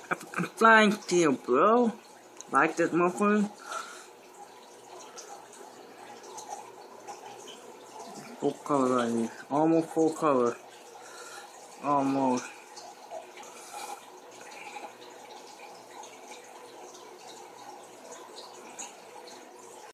African flying tail, bro. Like this motherfucker. Full color right here. Almost full color. Almost.